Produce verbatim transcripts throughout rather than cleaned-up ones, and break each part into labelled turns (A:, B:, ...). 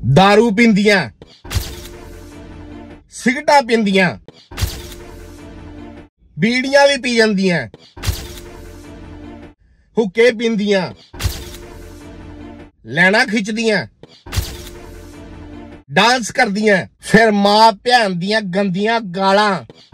A: दारू पींदियां, सिगरेटां पींदियां, बीड़ियां भी पी जांदियां, हुक्के पींदियां, लैना खिचदियां, डांस करदियां, फिर मां भैन दियां गंदियां गालां।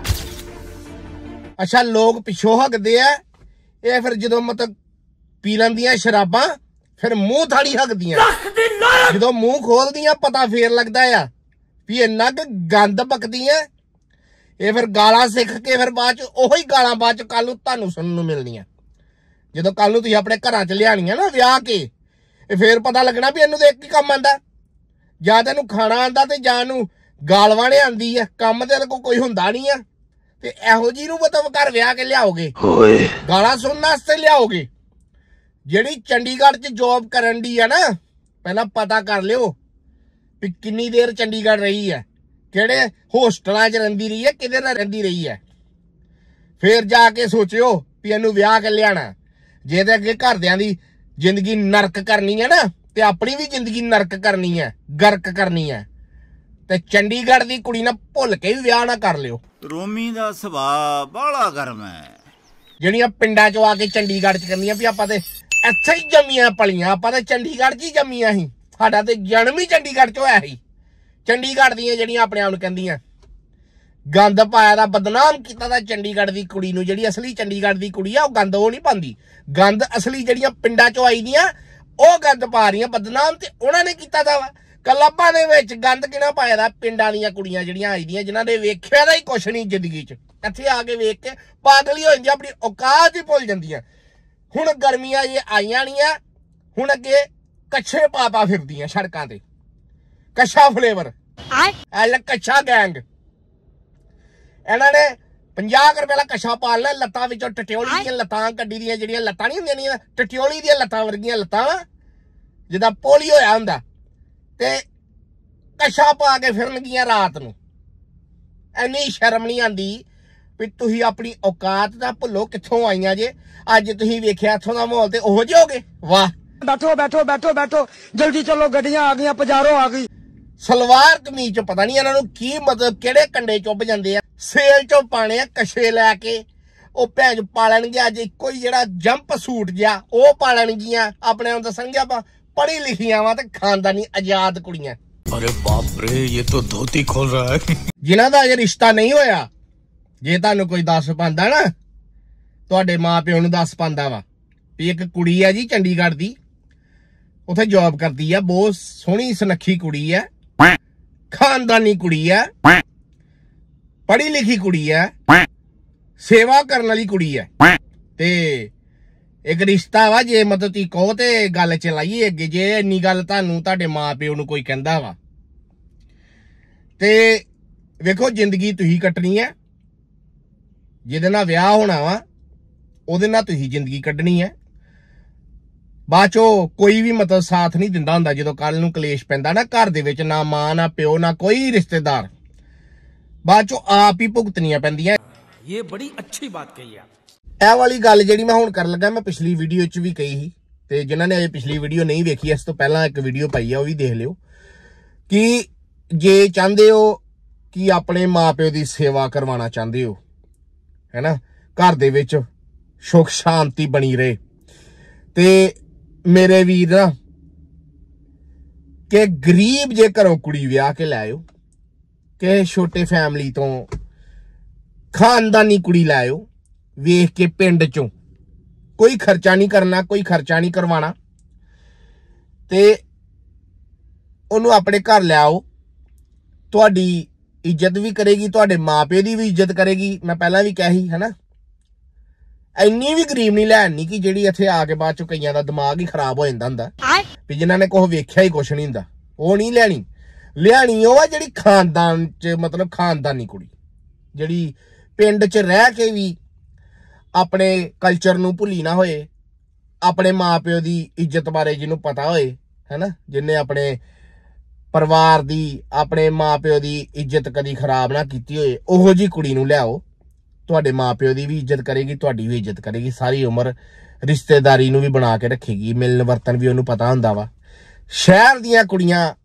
A: अच्छा लोग पिछों हकदे आ, ये फिर जो मतलब पी लैंदियां शराबां, फिर मुंह थाड़ी हकदियां। जो मुंह खोलदियां पता फिर लगदा आ भी इन्ना क गंद बकदियां। ये फिर गालां सिख के फिर बाद च ओही गालां बाद च कल नूं तुहानूं सुनन नूं मिलणियां। जो कल नूं तुसीं अपने घरां च लियाणियां ना विआह के, फिर पता लगना भी इन्हूं ते एक ही कम आंदा, जां ते इहनूं खाना आंदा ते जां इहनूं गाल वाहणे आंदी आ। कम ते इहदे कोल कोई हुंदा नहीं आ ते इहो जी नूं मतलब घर विआह के लियाओगे, गालां सुनने वास्ते लियाओगे। जिहड़ी चंडीगढ़ च जॉब करन दी है ना, पहला पता कर लियो भी किन्नी देर चंडीगढ़ रही है, किहड़े होस्टलां च रहिंदी रही है, किहदे नाल रहिंदी रही है। फिर जाके सोचियो भी इहनूं विआह के लियाना। जे ते अगे घरदियां दी जिंदगी नरक करनी है ना, ते अपनी भी जिंदगी नरक करनी है, गर्क करनी है, ते चंडीगढ़ दी कुड़ी नाल भुल के भी विआह ना कर लियो।
B: रोमी दा सुभाਅ बड़ा गर्म है।
A: ਜਿਹੜੀਆਂ ਪਿੰਡਾਂ ਚੋਂ ਆ ਕੇ ਚੰਡੀਗੜ੍ਹ ਚ ਕਹਿੰਦੀਆਂ ਵੀ ਆਪਾਂ ਤੇ ਇੱਥੇ ਹੀ ਜੰਮੀਆਂ ਪਲੀਆਂ, ਆਪਾਂ ਤੇ ਚੰਡੀਗੜ੍ਹ ਚ ਹੀ ਜੰਮੀਆਂ ਸੀ, ਸਾਡਾ ਤੇ ਜਨਮ ਹੀ ਚੰਡੀਗੜ੍ਹ ਚ ਹੋਇਆ ਸੀ। ਚੰਡੀਗੜ੍ਹ ਦੀਆਂ ਜਿਹੜੀਆਂ ਆਪਣੇ ਆਪ ਨੂੰ ਕਹਿੰਦੀਆਂ, ਗੰਦ ਪਾਇਆ ਦਾ ਬਦਨਾਮ ਕੀਤਾ ਦਾ ਚੰਡੀਗੜ੍ਹ ਦੀ ਕੁੜੀ ਨੂੰ। ਜਿਹੜੀ ਅਸਲੀ ਚੰਡੀਗੜ੍ਹ ਦੀ ਕੁੜੀ ਆ ਉਹ ਗੰਦ ਉਹ ਨਹੀਂ ਪਾਉਂਦੀ, ਗੰਦ ਅਸਲੀ ਜਿਹੜੀਆਂ ਪਿੰਡਾਂ ਚੋਂ ਆਈ ਦੀਆਂ ਉਹ ਗੰਦ ਪਾ ਰਹੀਆਂ ਬਦਨਾਮ, ਤੇ ਉਹਨਾਂ ਨੇ ਕੀਤਾ ਦਾ ਵਾ। ਕਲੱਬਾਂ ਦੇ ਵਿੱਚ ਗੰਦ ਕਿਹਨਾਂ ਪਾਇਆ ਦਾ? ਪਿੰਡਾਂ ਦੀਆਂ ਕੁੜੀਆਂ ਜਿਹੜੀਆਂ ਆਈ ਦੀਆਂ, ਜਿਨ੍ਹਾਂ ਨੇ ਵੇਖਿਆ ਦਾ ਹੀ ਕੁਛ ਨਹੀਂ ਜ਼ਿੰਦਗੀ ਚ, ਇੱਥੇ ਆ ਕੇ ਵੇਖ ਕੇ ਪਾਗਲ ਹੀ ਹੋ ਜਾਂਦੀਆਂ, ਆਪਣੀ ਔਕਾਤ ਹੀ ਭੁੱਲ ਜਾਂਦੀਆਂ। ਹੁਣ ਗਰਮੀਆਂ ਜੇ ਆਈਆਂ ਨਹੀਂ ਆ, ਹੁਣ ਅੱਗੇ ਕੱਛੇ ਪਾ ਪਾ ਫਿਰਦੀਆਂ ਸੜਕਾਂ ਤੇ, ਕੱਛਾ ਫਲੇਵਰ, ਐਲ ਕੱਛਾ ਗੈਂਗ। ਇਹਨਾਂ ਨੇ ਪੰਜਾਹ ਰੁਪਏ ਵਾਲਾ ਕੱਛਾ ਪਾ ਲੈਣਾ, ਲੱਤਾਂ ਵਿੱਚੋਂ ਟਟਿਓਲੀ ਦੀਆਂ ਲੱਤਾਂ ਕੱਢੀ ਦੀਆਂ, ਜਿਹੜੀਆਂ ਲੱਤਾਂ ਨਹੀਂ ਹੁੰਦੀਆਂ ਟਟਿਓਲੀ ਦੀਆਂ ਲੱਤਾਂ ਵਰਗੀਆਂ ਲੱਤਾਂ ਵਾ, ਜਿੱਦਾਂ ਪੋਲੀਓ ਹੋਇਆ ਹੁੰਦਾ, ਤੇ ਕੱਛਾ ਪਾ ਕੇ ਫਿਰਨਗੀਆਂ ਰਾਤ ਨੂੰ। ਇੰਨੀ ਸ਼ਰਮ ਨਹੀਂ ਆਉਂਦੀ ਵੀ ਤੁਸੀਂ ਆਪਣੀ ਔਕਾਤ ਦਾ ਭੁੱਲੋ, ਕਿੱਥੋਂ ਆਈਆਂ ਜੇ। ਅੱਜ ਤੁਸੀਂ ਵੇਖਿਆ ਇੱਥੋਂ ਦਾ ਮਾਹੌਲ ਤੇ ਉਹੋ ਜਿਹੇ ਹੋ ਗਏ। ਵਾਹ,
C: बैठो बैठो बैठो बैठो जल्दी चलो, गड्डियां आ गई, पजारो आ गई।
A: सलवार कमीज च पता नहीं इन्हां नूं की मतलब किहड़े कंडे चुभ जांदे आ, सेल चों पाने आ कछे लैके, ਉਹ ਭੈਣ ਪਾ ਲੈਣਗੇ ਅੱਜ ਇੱਕੋ ਹੀ ਜਿਹੜਾ ਜੰਪ ਸੂਟ ਜਿਹਾ ਉਹ ਪਾ ਲੈਣਗੀਆਂ। ਆਪਣੇ ਨੂੰ ਦੱਸਣਗੇ ਆਪਾਂ ਪੜ੍ਹੀ ਲਿਖੀਆਂ ਵਾ ਤੇ ਖਾਨਦਾਨੀ ਆਜ਼ਾਦ ਕੁੜੀਆਂ।
D: अरे बाप रे, ये तो धोती खोल रहा है।
A: जिन्हां दा अजे रिश्ता नहीं होया, जे तुहानूं कोई दस पांदा ना, तुहाडे मां प्यो नूं दस पांदा वा भी एक कुड़ी है जी चंडीगढ़ दी, उत्थे जॉब करदी है, बहुत सोहनी सुनक्खी कुड़ी है, खानदानी कुड़ी है, पढ़ी लिखी कुड़ी है, सेवा करने वाली कुड़ी है, ते एक रिश्ता वा। जे मतलब तुसीं कहो ते गल चलाइए अगे, जे इन्नी गल तुहानूं तुहाडे मां प्यो नूं कोई कहंदा वा ते वेखो जिंदगी तुसीं कट्टनी है, जिहदे नाल विआह होना वा ਉਹਦੇ ਨਾਲ ਤੁਸੀਂ ਜ਼ਿੰਦਗੀ ਕੱਢਣੀ ਹੈ। ਬਾਅਦ ਚੋਂ ਕੋਈ ਵੀ ਮਤਲਬ ਸਾਥ ਨਹੀਂ ਦਿੰਦਾ ਹੁੰਦਾ ਜਦੋਂ ਕੱਲ ਨੂੰ ਕਲੇਸ਼ ਪੈਂਦਾ ਨਾ ਘਰ ਦੇ ਵਿੱਚ, ਨਾ ਮਾਂ ਨਾ ਪਿਓ ਨਾ ਕੋਈ ਰਿਸ਼ਤੇਦਾਰ, ਬਾਅਦ ਚੋਂ ਆਪ ਹੀ ਭੁਗਤਣੀਆਂ ਪੈਂਦੀਆਂ।
C: ये बड़ी अच्छी बात कही आप।
A: ਇਹ ਵਾਲੀ ਗੱਲ ਜਿਹੜੀ ਮੈਂ ਹੁਣ ਕਰਨ ਲੱਗਾ, ਮੈਂ ਪਿਛਲੀ ਵੀਡੀਓ 'ਚ ਵੀ ਕਹੀ ਸੀ, ਤੇ ਜਿਨ੍ਹਾਂ ਨੇ ਅਜੇ ਪਿਛਲੀ ਵੀਡੀਓ ਨਹੀਂ ਵੇਖੀ, ਇਸ ਤੋਂ ਪਹਿਲਾਂ ਇੱਕ ਵੀਡੀਓ ਪਾਈ ਆ, ਉਹ ਵੀ ਦੇਖ ਲਿਓ। ਕਿ ਜੇ ਚਾਹੁੰਦੇ ਹੋ ਕਿ ਆਪਣੇ ਮਾਂ ਪਿਓ ਦੀ ਸੇਵਾ ਕਰਵਾਉਣਾ ਚਾਹੁੰਦੇ ਹੋ, ਹੈ ਨਾ, ਘਰ ਦੇ ਵਿੱਚ ਸੁਖ ਸ਼ਾਂਤੀ ਬਣੀ ਰਹੇ, ਤੇ ਮੇਰੇ ਵੀਰ ਨਾ ਕਿ ਗਰੀਬ ਜੇ ਘਰੋਂ ਕੁੜੀ ਵਿਆਹ ਕੇ ਲੈ ਆਇਓ, ਕਿ ਛੋਟੇ ਫੈਮਿਲੀ ਤੋਂ ਖਾਨਦਾਨੀ ਕੁੜੀ ਲੈ ਆਇਓ, ਵੇਖ ਕੇ ਪਿੰਡ ਚੋਂ ਕੋਈ ਖਰਚਾ ਨਹੀਂ ਕਰਨਾ, ਕੋਈ ਖਰਚਾ ਨਹੀਂ ਕਰਵਾਉਣਾ, ਤੇ ਉਹਨੂੰ ਆਪਣੇ ਘਰ ਲੈ ਆਓ। ਤੁਹਾਡੀ ਇੱਜ਼ਤ ਵੀ ਕਰੇਗੀ, ਤੁਹਾਡੇ ਮਾਂ ਪਿਓ ਦੀ ਵੀ ਇੱਜ਼ਤ ਕਰੇਗੀ। ਮੈਂ ਪਹਿਲਾਂ ਵੀ ਕਿਹਾ ਸੀ, ਹੈ ਨਾ, ਇੰਨੀ ਵੀ ਗਰੀਬ ਨਹੀਂ ਲੈਣੀ ਕਿ ਜਿਹੜੀ ਇੱਥੇ ਆ ਕੇ ਬਾਅਦ ਚੋਂ ਕਈਆਂ ਦਾ ਦਿਮਾਗ ਹੀ ਖਰਾਬ ਹੋ ਜਾਂਦਾ ਹੁੰਦਾ ਵੀ ਜਿਨ੍ਹਾਂ ਨੇ ਕੁਛ ਵੇਖਿਆ ਹੀ ਕੁਛ ਨਹੀਂ ਹੁੰਦਾ। ਉਹ ਨਹੀਂ ਲੈਣੀ, ਲਿਆਣੀ ਉਹ ਆ ਜਿਹੜੀ ਖਾਨਦਾਨ ਚ ਮਤਲਬ ਖਾਨਦਾਨੀ ਕੁੜੀ, ਜਿਹੜੀ ਪਿੰਡ ਚ ਰਹਿ ਕੇ ਵੀ ਆਪਣੇ ਕਲਚਰ ਨੂੰ ਭੁੱਲੀ ਨਾ ਹੋਏ, ਆਪਣੇ ਮਾਂ ਪਿਓ ਦੀ ਇੱਜ਼ਤ ਬਾਰੇ ਜਿਹਨੂੰ ਪਤਾ ਹੋਏ, ਹੈ ਨਾ, ਜਿਹਨੇ ਆਪਣੇ ਪਰਿਵਾਰ ਦੀ ਆਪਣੇ ਮਾਂ ਪਿਓ ਦੀ ਇੱਜ਼ਤ ਕਦੀ ਖਰਾਬ ਨਾ ਕੀਤੀ ਹੋਏ, ਉਹੋ ਜਿਹੀ ਕੁੜੀ ਨੂੰ ਲਿਆਓ। ਤੁਹਾਡੇ ਮਾਂ ਪਿਓ ਦੀ ਵੀ ਇੱਜ਼ਤ ਕਰੇਗੀ, ਤੁਹਾਡੀ ਵੀ ਇੱਜ਼ਤ ਕਰੇਗੀ, ਸਾਰੀ ਉਮਰ ਰਿਸ਼ਤੇਦਾਰੀ ਨੂੰ ਵੀ ਬਣਾ ਕੇ ਰੱਖੇਗੀ, ਮਿਲਣ ਵਰਤਨ ਵੀ ਉਹਨੂੰ ਪਤਾ ਹੁੰਦਾ ਵਾ। ਸ਼ਹਿਰ ਦੀਆਂ ਕੁੜੀਆਂ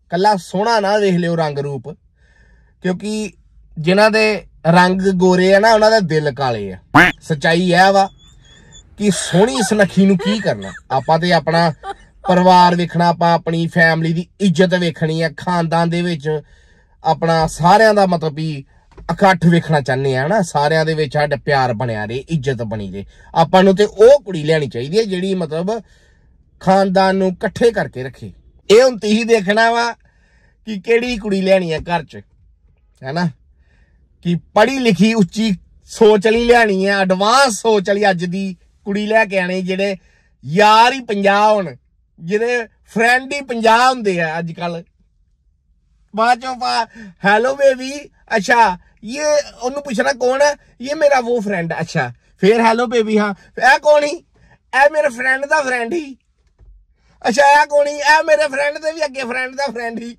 A: कला सोहना ना देख लियो रंग रूप, क्योंकि जिन्हां दे रंग गोरे है ना उन्हां दे दिल काले है। सच्चाई है वा कि सोहनी सुनखी नूं की करना, आपां ते अपना परिवार वेखना, आपां अपनी फैमिली दी इज्जत वेखनी है, खानदान दे विच अपना सारियां दा मतलब भी इकट्ठ वेखना चाहते हैं ना, सारियां दे विच साडा प्यार बनिया रहे, इज्जत बनी रहे। आपां नूं ते ओह कुड़ी लैनी चाहिदी है जिहड़ी मतलब खानदान नूं इकट्ठे करके रखे। ये हुण तुसीं देखना वा कि किहड़ी कुड़ी लैनी है घर च, है ना, कि पढ़ी लिखी उच्ची सोच वाली लैनी है, एडवांस सोच वाली अज दी कुड़ी लैके आनी, जेहड़े यार ही पंजाह होण, जेहड़े फ्रेंड ही पंजाह हुंदे आ अजकल। बाद चों पा हैलो बेबी, अच्छा ये ओनू पूछना कौन है, ये मेरा वो फ्रेंड, अच्छा फिर हैलो बेबी, हाँ ए कौन ही, ए मेरे फ्रेंड दा फ्रेंड ही, अच्छा ए कौन ही, ए मेरे फ्रेंड दे भी अगे फ्रेंड दा फ्रेंड ही।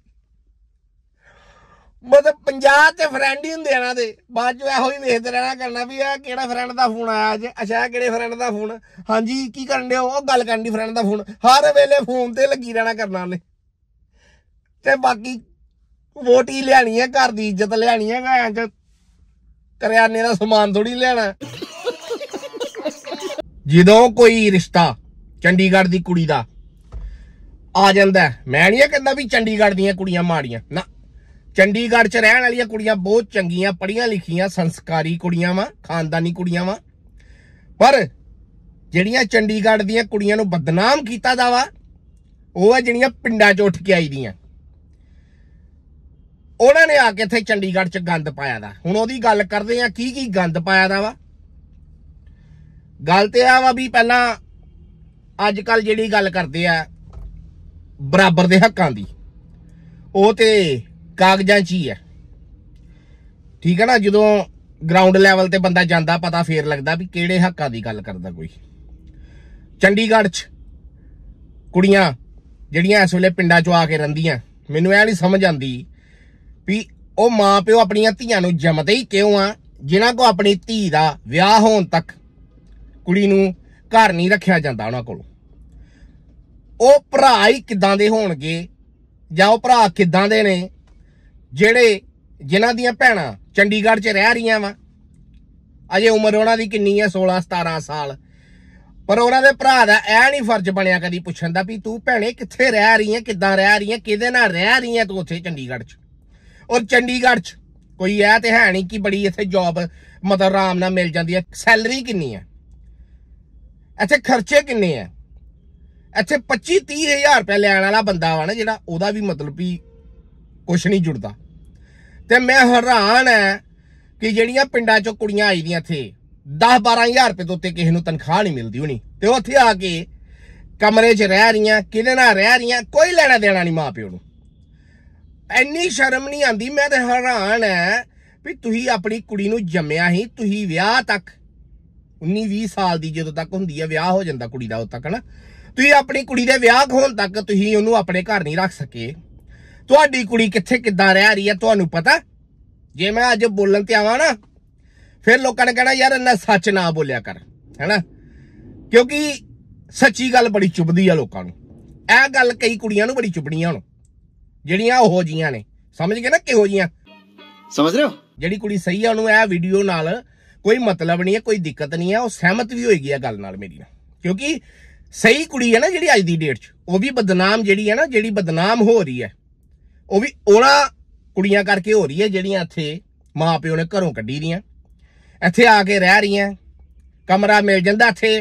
A: मतलब पंजाह ते फ्रेंड ही हुंदे ना दे, बाद चों एहो ही वेखदे रहना करना भी ए किहड़ा फ्रेंड दा फोन आया अज, अच्छा किहड़े फ्रेंड दा फोन, हाँ जी की करन दे हो, गल करन दी फ्रेंड दा फोन, हर वेले फोन ते लगी रहना करना उन्हें। ते बाकी वोट ही लियानी है, घर दी इज्जत लियानी है, भैन च करियाने दा समान थोड़ी लियाना। जदों कोई रिश्ता चंडीगढ़ दी कुड़ी दा आ जांदा है, मैं नहीं कहंदा भी चंडीगढ़ दियां कुड़ियां माड़ियां ना, चंडीगढ़ च रहने वाली कुड़ियां बहुत चंगियां, पढ़ियां लिखियां, संस्कारी कुड़ियां वा, खानदानी कुड़ियां वा, पर जिहड़ियां चंडीगढ़ दियां कुड़ियां नूं बदनाम कीता दा वा ओह है जिहड़ियां पिंडां च उठ के आई दियां, उन्होंने आके इत्थे चंडीगढ़ च गंद पाया दा। हुण ओहदी गल करदे आ की की गंद पाया दा वा। गल ते आ वा भी पहला अजकल जिहड़ी गल करदे आ बराबर दे हक्कां दी, ओह ते कागजां च ही है, ठीक है ना। जदों ग्राउंड लैवल ते बंदा जांदा पता फिर लगदा भी किहड़े हक्कां दी गल करदा कोई। चंडीगढ़ च कुड़ियां जिहड़ियां इस वेले पिंडां चों आके रहिंदियां, मैनूं इह नहीं समझ आंदी भी ओ मां प्यो अपनियां धीआं नूं जमदे ही क्यों आ जिन्हां को अपनी धी दा विआह होण तक कुड़ी नूं घर नहीं रखिया जांदा उन्हां कोलों। ओ भरा ही किदां दे होणगे जां ओ भरा किदां दे ने जेहड़े जिन्हां दियां भैणां चंडीगढ़ च रह रहीआं वा, अजे उमर उन्हां दी किन्नी है सोलह सतारह साल, पर उन्हां दे भरा दा ऐ नहीं फर्ज बनिया कदी पुछण दा भी तू भैणे कित्थे रह रही है, किदां रह रही है, किहदे नाल रह रही है तू उत्थे चंडीगढ़ च। और चंडीगढ़ च कोई ऐ ते है नहीं कि बड़ी इत्थे जॉब मतलब आराम नाल मिल जाती है। सैलरी किन्नी है इत्थे, खर्चे किन्ने है इत्थे, पच्ची तीह हजार रुपया लैण वाला बंदा वा ना जेहड़ा, ओहदा भी मतलब भी कुछ नहीं जुड़दा। ते मैं हैरान है कि जिहड़ियां पिंडां चों कुड़ियां आई दियां इत्थे दस बारह हजार रुपये तो उत्ते किसे नूं तनखाह नहीं मिलदी होनी, ते उत्थे आके कमरे च रह रहीआं, किहदे नाल रह रहीआं, कोई लैणा देना नहीं मां प्यो नूं। इन्नी शर्म नहीं आती। मैं तो हैरान है भी तुही अपनी कुड़ी नूं जम्मिया ही, तुही विआह तक उन्नी भी साल दी जदों तक हुंदी है विआह हो जांदा कुड़ी दा उदों तक ना, तुही अपनी कुड़ी दे विआह होण तक तुही ओनू अपने घर नहीं रख सके। तुहाडी कुड़ी कित्थे किद्दां रह रही है तुहानू पता? जे मैं अज बोलन ते आवां ना फिर लोकां ने कहना यार इन्ना सच ना बोलिया कर, है ना, क्योंकि सच्ची गल बड़ी चुभदी है लोकां नूं। इह गल कई कुड़ियां नूं बड़ी चुभनी हुण ਜਿਹੜੀਆਂ ਉਹ ਜੀਆਂ ਨੇ, समझ गए ना ਕਿਹੋ ਜੀਆਂ,
B: समझ रहे हो।
A: ਜਿਹੜੀ ਕੁੜੀ ਸਹੀ ਆ ਉਹਨੂੰ ਇਹ ਵੀਡੀਓ ਨਾਲ ਕੋਈ ਮਤਲਬ ਨਹੀਂ ਹੈ, ਕੋਈ ਦਿੱਕਤ ਨਹੀਂ ਹੈ, ਉਹ ਸਹਿਮਤ ਵੀ ਹੋਏਗੀ ਇਹ ਗੱਲ ਨਾਲ ਮੇਰੀ ਨਾਲ, ਕਿਉਂਕਿ ਸਹੀ ਕੁੜੀ ਹੈ ਨਾ ਜਿਹੜੀ ਅੱਜ ਦੀ ਡੇਟ 'ਚ ਉਹ ਵੀ ਬਦਨਾਮ ਜਿਹੜੀ ਹੈ ਨਾ, ਜਿਹੜੀ ਬਦਨਾਮ ਹੋ ਰਹੀ ਹੈ ਉਹ ਵੀ ਉਹਨਾਂ ਕੁੜੀਆਂ ਕਰਕੇ ਹੋ ਰਹੀ ਹੈ ਜਿਹੜੀਆਂ ਇੱਥੇ ਮਾਂ ਪਿਓ ਨੇ ਘਰੋਂ ਕੱਢੀ ਦੀਆਂ, ਇੱਥੇ ਆ ਕੇ ਰਹਿ ਰਹੀਆਂ। ਕਮਰਾ ਮਿਲ ਜਾਂਦਾ ਇੱਥੇ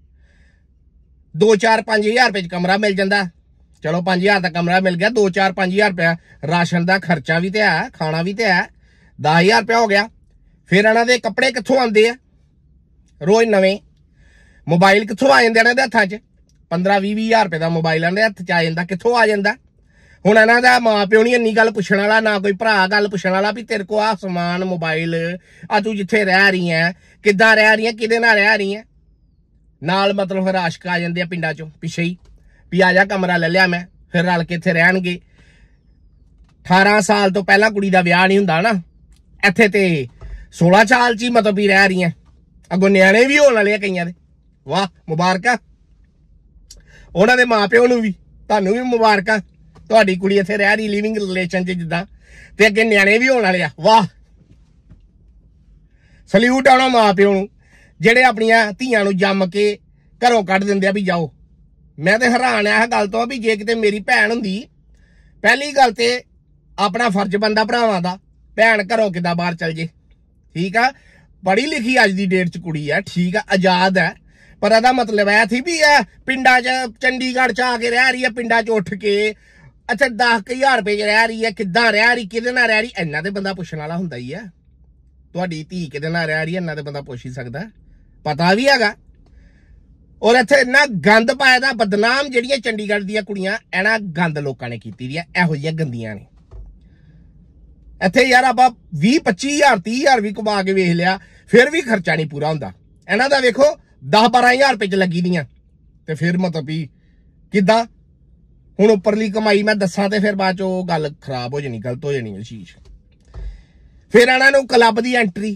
A: ਦੋ ਚਾਰ ਪੰਜ ਹਜ਼ਾਰ ਰੁਪਏ 'ਚ ਕਮਰਾ ਮਿਲ ਜਾਂਦਾ, चलो पांच हजार का कमरा मिल गया, दो चार पांच हजार रुपया राशन का खर्चा भी तो है, खाना भी तो है, दस हजार रुपया हो गया। फिर इन्हों के कपड़े कितों आते हैं रोज नवे, मोबाइल कितों आ जाते इन्होंने हथा च, पंद्रह भी भी हजार रुपये का मोबाइल इन्होंने हथ च आ जाता, कितों आ जाता। हुण इन्हों का माँ प्यो नहीं इन्नी गल पुछण वाला, ना कोई भरा गल पुछण वाला भी तेरे को आ समान मोबाइल आ तू जिथे रह रही है किद्दां रह रही है, किहदे नाल रह रही है। नाल मतलब फिर आशक आ जाते पिंडां चों पिछे ही भी आ जा कमरा ले लिया मैं, फिर रल के इत्थे रहणगे। अठारह साल तो पहला कुड़ी दा विआह नहीं हुंदा ना, इत्थे ते सोलह साल च ही मतलब भी रह रही हैं, अगों न्याणे भी होण वाले कईयां दे। वाह मुबारक, उन्हां दे मां प्यो नूं भी, तुहानूं भी मुबारक, ਤੁਹਾਡੀ ਕੁੜੀ ਇੱਥੇ ਰਹਿ ਰਹੀ ਲਿਵਿੰਗ ਰਿਲੇਸ਼ਨ 'ਚ ਜਿੱਦਾਂ, ਤੇ ਅੱਗੇ ਨਿਆਣੇ ਵੀ ਹੋਣ ਵਾਲੇ ਆ। ਵਾਹ, ਸਲੂਟ ਆਉਣਾ ਮਾਂ ਪਿਓ ਨੂੰ ਜਿਹੜੇ ਆਪਣੀਆਂ ਧੀਆਂ ਨੂੰ ਜੰਮ ਕੇ ਘਰੋਂ ਕੱਢ ਦਿੰਦੇ ਆ ਵੀ ਜਾਓ। ਮੈਂ ਤੇ ਹੈਰਾਨ ਆ ਇਹ ਗੱਲ ਤੋਂ ਵੀ ਜੇ ਕਿਤੇ ਮੇਰੀ ਭੈਣ ਹੁੰਦੀ, ਪਹਿਲੀ ਗੱਲ ਤੇ ਆਪਣਾ ਫਰਜ਼ ਬੰਦਾ ਭਰਾਵਾਂ ਦਾ, ਭੈਣ ਘਰੋਂ ਕਿੱਦਾਂ ਬਾਹਰ ਚੱਲ ਜੇ। ਠੀਕ ਆ, ਪੜ੍ਹੀ ਲਿਖੀ ਅੱਜ ਦੀ ਡੇਟ 'ਚ ਕੁੜੀ ਆ, ਠੀਕ ਆ, ਆਜ਼ਾਦ ਹੈ, ਪਰ ਇਹਦਾ ਮਤਲਬ ਇਹ ਸੀ ਵੀ ਇਹ ਪਿੰਡਾਂ 'ਚ ਚੰਡੀਗੜ੍ਹ 'ਚ ਆ ਕੇ ਰਹਿ ਰਹੀ ਹੈ, ਪਿੰਡਾਂ 'ਚ ਉੱਠ ਕੇ ਅੱਛਾ ਦਸ ਕੁ ਹਜ਼ਾਰ ਰੁਪਏ 'ਚ ਰਹਿ ਰਹੀ ਹੈ, ਕਿੱਦਾਂ ਰਹਿ ਰਹੀ, ਕਿਹਦੇ ਨਾਲ ਰਹਿ ਰਹੀ, ਇੰਨਾ ਤੇ ਬੰਦਾ ਪੁੱਛਣ ਵਾਲਾ ਹੁੰਦਾ ਹੀ ਆ। ਤੁਹਾਡੀ ਧੀ ਕਿਹਦੇ ਨਾਲ ਰਹਿ ਰਹੀ ਹੈ ਇੰਨਾ ਤੇ ਬੰਦਾ ਪੁੱਛ ਹੀ ਸਕਦਾ, ਪਤਾ ਵੀ ਹੈਗਾ। ਔਰ ਇੱਥੇ ਇੰਨਾ ਗੰਦ ਪਾਇਆ ਦਾ, ਬਦਨਾਮ ਜਿਹੜੀਆਂ ਚੰਡੀਗੜ੍ਹ ਦੀਆਂ ਕੁੜੀਆਂ ਇਹਨਾਂ ਗੰਦ ਲੋਕਾਂ ਨੇ ਕੀਤੀ ਦੀ ਆ, ਇਹੋ ਜਿਹੀਆਂ ਗੰਦੀਆਂ ਨੇ। ਇੱਥੇ ਯਾਰ ਆਪਾਂ ਵੀਹ ਪੱਚੀ ਹਜ਼ਾਰ ਤੀਹ ਹਜ਼ਾਰ ਵੀ ਕਮਾ ਕੇ ਵੇਖ ਲਿਆ, ਫਿਰ ਵੀ ਖਰਚਾ ਨਹੀਂ ਪੂਰਾ ਹੁੰਦਾ। ਇਹਨਾਂ ਦਾ ਵੇਖੋ ਦਸ ਬਾਰਾਂ ਹਜ਼ਾਰ ਰੁਪਏ 'ਚ ਲੱਗੀ ਦੀਆਂ, ਤੇ ਫਿਰ ਮਤਲਬ ਵੀ ਕਿੱਦਾਂ ਹੁਣ ਉੱਪਰਲੀ ਕਮਾਈ ਮੈਂ ਦੱਸਾਂ ਤੇ ਫਿਰ ਬਾਅਦ 'ਚ ਉਹ ਗੱਲ ਖਰਾਬ ਹੋ ਜਾਣੀ, ਗਲਤ ਹੋ ਜਾਣੀ ਉਹ ਚੀਜ਼। ਫਿਰ ਇਹਨਾਂ ਨੂੰ ਕਲੱਬ ਦੀ ਐਂਟਰੀ,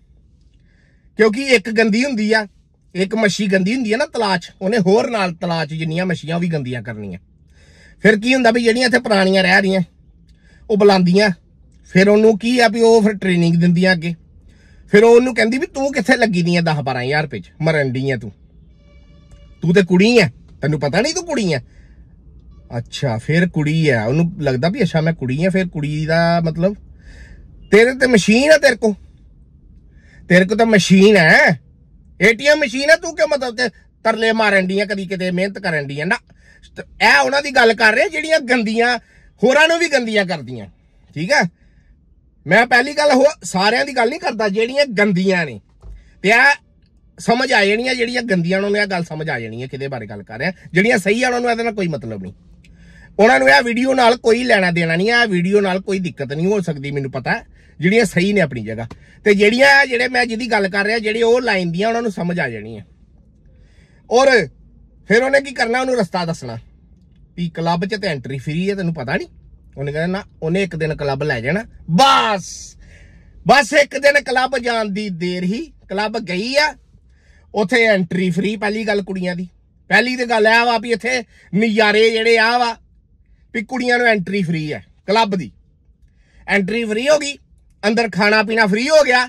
A: ਕਿਉਂਕਿ ਇੱਕ ਗੰਦੀ ਹੁੰਦੀ ਆ, ਇੱਕ ਮੱਛੀ ਗੰਦੀ ਹੁੰਦੀ ਆ ਨਾ ਤਲਾਸ਼, ਉਹਨੇ ਹੋਰ ਨਾਲ ਤਲਾਸ਼ ਜਿੰਨੀਆਂ ਮੱਛੀਆਂ ਉਹ ਵੀ ਗੰਦੀਆਂ ਕਰਨੀਆਂ। ਫਿਰ ਕੀ ਹੁੰਦਾ ਵੀ ਜਿਹੜੀਆਂ ਇੱਥੇ ਪੁਰਾਣੀਆਂ ਰਹਿ ਰਹੀਆਂ ਉਹ ਬੁਲਾਉਂਦੀਆਂ, ਫਿਰ ਉਹਨੂੰ ਕੀ ਆ ਵੀ ਉਹ ਫਿਰ ਟ੍ਰੇਨਿੰਗ ਦਿੰਦੀਆਂ ਅੱਗੇ। ਫਿਰ ਉਹਨੂੰ ਕਹਿੰਦੀ ਵੀ ਤੂੰ ਕਿੱਥੇ ਲੱਗੀ ਦੀ ਆ ਦਸ ਬਾਰਾਂ ਹਜ਼ਾਰ ਰੁਪਏ 'ਚ, ਮਰਨ ਡਈ ਆ ਤੂੰ, ਤੂੰ ਤੇ ਕੁੜੀ ਆ, ਤੈਨੂੰ ਪਤਾ ਨਹੀਂ ਤੂੰ ਕੁੜੀ ਆ। ਅੱਛਾ ਫਿਰ ਕੁੜੀ ਆ, ਉਹਨੂੰ ਲੱਗਦਾ ਵੀ ਅੱਛਾ ਮੈਂ ਕੁੜੀ ਆ, ਫਿਰ ਕੁੜੀ ਦਾ ਮਤਲਬ ਤੇਰੇ ਤੇ ਮਸ਼ੀਨ ਆ, ਤੇਰੇ ਕੋ ਤੇਰੇ ਕੋ ਤਾਂ ਮਸ਼ੀਨ ਹੈ, ਏਟੀਐਮ ਮਸ਼ੀਨ ਹੈ, ਤੂੰ ਕਿਉਂ ਮਤਲਬ ਤੇ ਤਰਲੇ ਮਾਰਨ ਦੀਆਂ, ਕਦੀ ਕਿਤੇ ਮਿਹਨਤ ਕਰਨ ਦੀਆਂ ਨਾ। ਇਹ ਉਹਨਾਂ ਦੀ ਗੱਲ ਕਰ ਰਹੇ ਜਿਹੜੀਆਂ ਗੰਦੀਆਂ ਹੋਰਾਂ ਨੂੰ ਵੀ ਗੰਦੀਆਂ ਕਰਦੀਆਂ। ਠੀਕ ਹੈ, ਮੈਂ ਪਹਿਲੀ ਗੱਲ ਹੋ ਸਾਰਿਆਂ ਦੀ ਗੱਲ ਨਹੀਂ ਕਰਦਾ, ਜਿਹੜੀਆਂ ਗੰਦੀਆਂ ਨੇ ਤੇ ਆ ਸਮਝ ਆ ਜਾਣੀਆਂ, ਜਿਹੜੀਆਂ ਗੰਦੀਆਂ ਉਹਨਾਂ ਨੂੰ ਇਹ ਗੱਲ ਸਮਝ ਆ ਜਾਣੀ ਹੈ ਕਿਹਦੇ ਬਾਰੇ ਗੱਲ ਕਰ ਰਿਹਾ। ਜਿਹੜੀਆਂ ਸਹੀ ਆ ਉਹਨਾਂ ਨੂੰ ਇਹਦੇ ਨਾਲ ਕੋਈ ਮਤਲਬ ਨਹੀਂ, ਉਹਨਾਂ ਨੂੰ ਇਹ ਵੀਡੀਓ ਨਾਲ ਕੋਈ ਲੈਣਾ ਦੇਣਾ ਨਹੀਂ, ਇਹ ਵੀਡੀਓ ਨਾਲ ਕੋਈ ਦਿੱਕਤ ਨਹੀਂ ਹੋ ਸਕਦੀ, ਮੈਨੂੰ ਪਤਾ। ਜਿਹੜੀਆਂ ਸਹੀ ਨੇ ਆਪਣੀ ਜਗ੍ਹਾ, ਤੇ ਜਿਹੜੀਆਂ ਜਿਹੜੇ ਮੈਂ ਜਿਹਦੀ ਗੱਲ ਕਰ ਰਿਹਾ ਜਿਹੜੇ ਉਹ ਲਾਈਨ ਦੀਆਂ ਉਹਨਾਂ ਨੂੰ ਸਮਝ ਆ ਜਾਣੀ ਹੈ। ਔਰ ਫਿਰ ਉਹਨੇ ਕੀ ਕਰਨਾ, ਉਹਨੂੰ ਰਸਤਾ ਦੱਸਣਾ ਵੀ ਕਲੱਬ 'ਚ ਤੇ ਐਂਟਰੀ ਫ੍ਰੀ ਹੈ, ਤੈਨੂੰ ਪਤਾ ਨਹੀਂ। ਉਹਨੇ ਕਹਿਣਾ ਨਾ, ਉਹਨੇ ਇੱਕ ਦਿਨ ਕਲੱਬ ਲੈ ਜਾਣਾ, ਬਸ ਬਸ ਇੱਕ ਦਿਨ ਕਲੱਬ ਜਾਣ ਦੀ ਦੇਰ ਹੀ, ਕਲੱਬ ਗਈ ਆ, ਉੱਥੇ ਐਂਟਰੀ ਫ੍ਰੀ। ਪਹਿਲੀ ਗੱਲ ਕੁੜੀਆਂ ਦੀ, ਪਹਿਲੀ ਤੇ ਗੱਲ ਆ ਵਾ ਵੀ ਇੱਥੇ ਨਜ਼ਾਰੇ ਜਿਹੜੇ ਆ ਵਾ ਵੀ ਕੁੜੀਆਂ ਨੂੰ ਐਂਟਰੀ ਫ੍ਰੀ ਹੈ, ਕਲੱਬ ਦੀ ਐਂਟਰੀ ਫ੍ਰੀ ਹੋ ਗਈ, ਅੰਦਰ ਖਾਣਾ ਪੀਣਾ ਫ੍ਰੀ ਹੋ ਗਿਆ।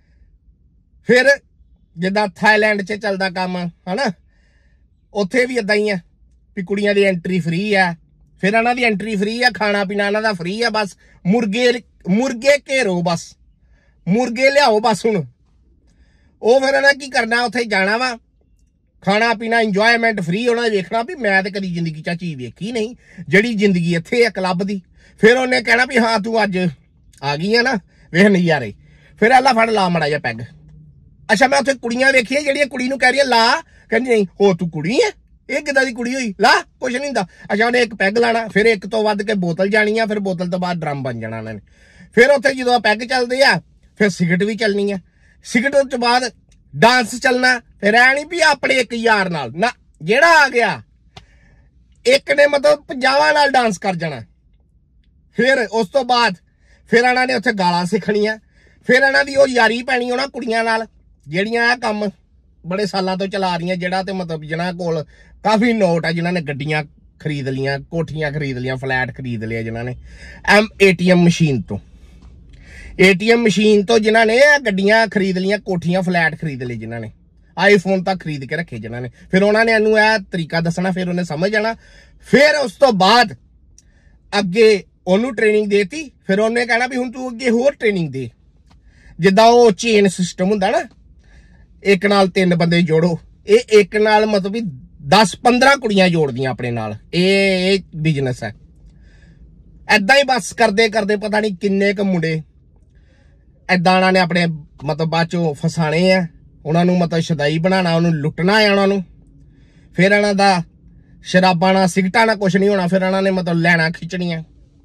A: ਫਿਰ ਜਿੱਦਾਂ ਥਾਈਲੈਂਡ 'ਚ ਚੱਲਦਾ ਕੰਮ ਹਨਾ, ਉੱਥੇ ਵੀ ਏਦਾਂ ਹੀ ਆ ਵੀ ਕੁੜੀਆਂ ਦੀ ਐਂਟਰੀ ਫ੍ਰੀ ਆ, ਫਿਰ ਇਹਨਾਂ ਦੀ ਐਂਟਰੀ ਫ੍ਰੀ ਆ, ਖਾਣਾ ਪੀਣਾ ਇਹਨਾਂ ਦਾ ਫ੍ਰੀ ਆ, ਬਸ ਮੁਰਗੇ ਮੁਰਗੇ ਘੇਰੋ, ਬਸ ਮੁਰਗੇ ਲਿਆਓ ਬਸ। ਹੁਣ ਉਹ ਫਿਰ ਇਹਨਾਂ ਕੀ ਕਰਨਾ, ਉੱਥੇ ਜਾਣਾ ਵਾ, ਖਾਣਾ ਪੀਣਾ ਇੰਜੋਇਮੈਂਟ ਫ੍ਰੀ। ਉਹਨਾਂ ਨੇ ਵੇਖਣਾ ਵੀ ਮੈਂ ਤੇ ਕਦੀ ਜ਼ਿੰਦਗੀ 'ਚ ਚੀਜ਼ ਵੇਖੀ ਨਹੀਂ ਜਿਹੜੀ ਜ਼ਿੰਦਗੀ ਇੱਥੇ ਆ ਕਲੱਬ ਦੀ। ਫਿਰ ਉਹਨੇ ਕਹਿਣਾ ਵੀ ਹਾਂ ਤੂੰ ਅੱਜ ਆ ਗਈ ਆ ਨਾ, ਵੇਖ ਨਜ਼ਾਰੇ। ਫਿਰ ਅੱਲਾ ਫੜ ਲਾ ਮੜਾ ਜਾ ਪੈਗ। ਅੱਛਾ ਮੈਂ ਉੱਥੇ ਕੁੜੀਆਂ ਵੇਖੀਆਂ ਜਿਹੜੀਆਂ ਕੁੜੀ ਨੂੰ ਕਹਿ ਰਹੀਆਂ ਲਾ, ਕਹਿੰਦੀ ਨਹੀਂ ਉਹ ਤੂੰ ਕੁੜੀ ਹੈ, ਇਹ ਕਿੱਦਾਂ ਦੀ ਕੁੜੀ ਹੋਈ, ਲਾ ਕੁਛ ਨਹੀਂ ਹੁੰਦਾ। ਅੱਛਾ ਉਹਨੇ ਇੱਕ ਪੈਗ ਲਾਣਾ, ਫਿਰ ਇੱਕ ਤੋਂ ਵੱਧ ਕੇ ਬੋਤਲ ਜਾਣੀ ਆ, ਫਿਰ ਬੋਤਲ ਤੋਂ ਬਾਅਦ ਡਰਮ ਬਣ ਜਾਣਾ ਉਹਨਾਂ ਨੇ। ਫਿਰ ਉੱਥੇ ਜਦੋਂ ਪੈਗ ਚੱਲਦੇ ਆ ਫਿਰ ਸਿਗਰਟ ਵੀ ਚੱਲਣੀ ਆ, ਸਿਗਰਟ ਤੋਂ ਬਾਅਦ ਡਾਂਸ ਚੱਲਣਾ। ਫਿਰ ਐ ਨਹੀਂ ਵੀ ਆਪਣੇ ਇੱਕ ਯਾਰ ਨਾਲ ਨਾ, ਜਿਹੜਾ ਆ ਗਿਆ ਇੱਕ ਨੇ ਮਤਲਬ ਪੰਜਾਬਾਂ ਨਾਲ ਡਾਂਸ ਕਰ ਜਾਣਾ। ਫਿਰ ਉਸ ਤੋਂ ਬਾਅਦ ਫਿਰ ਇਹਨਾਂ ਨੇ ਉੱਥੇ ਗਾਲਾਂ ਸਿੱਖਣੀਆਂ, ਫਿਰ ਇਹਨਾਂ ਦੀ ਉਹ ਯਾਰੀ ਪੈਣੀ ਉਹਨਾਂ ਕੁੜੀਆਂ ਨਾਲ ਜਿਹੜੀਆਂ ਇਹ ਕੰਮ ਬੜੇ ਸਾਲਾਂ ਤੋਂ ਚਲਾ ਰਹੀਆਂ, ਜਿਹੜਾ ਤੇ ਮਤਲਬ ਜਿਹਨਾਂ ਕੋਲ ਕਾਫੀ ਨੋਟ ਆ, ਜਿਨ੍ਹਾਂ ਨੇ ਗੱਡੀਆਂ ਖਰੀਦ ਲੀਆਂ, ਕੋਠੀਆਂ ਖਰੀਦ ਲੀਆਂ, ਫਲੈਟ ਖਰੀਦ ਲਿਆ, ਜਿਨ੍ਹਾਂ ਨੇ ਐਮ ਏਟੀਐਮ ਮਸ਼ੀਨ ਤੋਂ ਏਟੀਐਮ ਮਸ਼ੀਨ ਤੋਂ ਜਿਨ੍ਹਾਂ ਨੇ ਗੱਡੀਆਂ ਖਰੀਦ ਲੀਆਂ, ਕੋਠੀਆਂ ਫਲੈਟ ਖਰੀਦ ਲਏ, ਜਿਨ੍ਹਾਂ ਨੇ ਆਈਫੋਨ ਤੱਕ ਖਰੀਦ ਕੇ ਰੱਖੇ ਜਿਨ੍ਹਾਂ ਨੇ। ਫਿਰ ਉਹਨਾਂ ਨੇ ਇਹਨੂੰ ਇਹ ਤਰੀਕਾ ਦੱਸਣਾ, ਫਿਰ ਉਹਨੇ ਸਮਝ ਜਾਣਾ। ਫਿਰ ਉਸ ਤੋਂ ਬਾਅਦ ਅੱਗੇ ਉਹਨੂੰ ਟ੍ਰੇਨਿੰਗ ਦੇਤੀ, ਫਿਰ ਉਹਨੇ ਕਹਿਣਾ ਵੀ ਹੁਣ ਤੂੰ ਅੱਗੇ ਹੋਰ ਟ੍ਰੇਨਿੰਗ ਦੇ। ਜਿੱਦਾਂ ਉਹ ਚੇਨ ਸਿਸਟਮ ਹੁੰਦਾ ਨਾ, ਇੱਕ ਨਾਲ ਤਿੰਨ ਬੰਦੇ ਜੋੜੋ, ਇਹ ਇੱਕ ਨਾਲ ਮਤਲਬ ਵੀ ਦਸ ਪੰਦਰਾਂ ਕੁੜੀਆਂ ਜੋੜਦੀਆਂ ਆਪਣੇ ਨਾਲ, ਇਹ ਇਹ ਬਿਜ਼ਨਸ ਹੈ। ਏਦਾਂ ਹੀ ਬਸ ਕਰਦੇ ਕਰਦੇ ਪਤਾ ਨਹੀਂ ਕਿੰਨੇ ਕੁ ਮੁੰਡੇ ਏਦਾਂ ਉਹਨਾਂ ਨੇ ਆਪਣੇ ਮਤਲਬ ਬਾਅਦ ਚੋਂ ਫਸਾਣੇ ਆ, ਉਹਨਾਂ ਨੂੰ ਮਤਲਬ ਸ਼ਦਾਈ ਬਣਾਉਣਾ, ਉਹਨੂੰ ਲੁੱਟਣਾ ਆ ਉਹਨਾਂ ਨੂੰ। ਫਿਰ ਇਹਨਾਂ ਦਾ ਸ਼ਰਾਬਾਂ ਨਾਲ ਸਿਗਟਾਂ ਨਾਲ ਕੁਛ ਨਹੀਂ ਹੋਣਾ, ਫਿਰ ਇਹਨਾਂ ਨੇ ਮਤਲਬ ਲੈਣਾ ਖਿੱਚਣੀਆਂ।